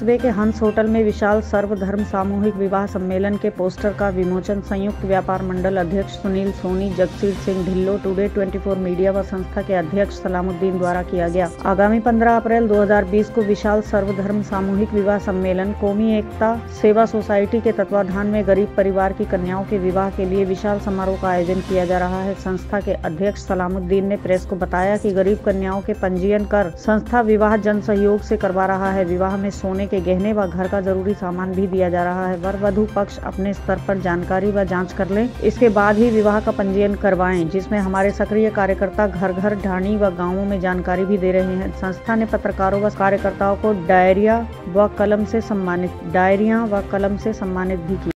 कस्बे के हंस होटल में विशाल सर्वधर्म सामूहिक विवाह सम्मेलन के पोस्टर का विमोचन संयुक्त व्यापार मंडल अध्यक्ष सुनील सोनी, जगसीर सिंह ढिल्लो, टुडे 24 मीडिया व संस्था के अध्यक्ष सलामुद्दीन द्वारा किया गया। आगामी 15 अप्रैल 2020 को विशाल सर्वधर्म सामूहिक विवाह सम्मेलन कौमी एकता सेवा सोसाइटी के तत्वाधान में गरीब परिवार की कन्याओं के विवाह के लिए विशाल समारोह का आयोजन किया जा रहा है। संस्था के अध्यक्ष सलामुद्दीन ने प्रेस को बताया कि गरीब कन्याओं के पंजीयन कर संस्था विवाह जन सहयोग से करवा रहा है। विवाह में सोने के गहने व घर का जरूरी सामान भी दिया जा रहा है। वर वधू पक्ष अपने स्तर पर जानकारी व जांच कर लें, इसके बाद ही विवाह का पंजीयन करवाएं, जिसमें हमारे सक्रिय कार्यकर्ता घर घर ढाणी व गांवों में जानकारी भी दे रहे हैं। संस्था ने पत्रकारों व कार्यकर्ताओं को डायरिया व कलम से सम्मानित भी किया।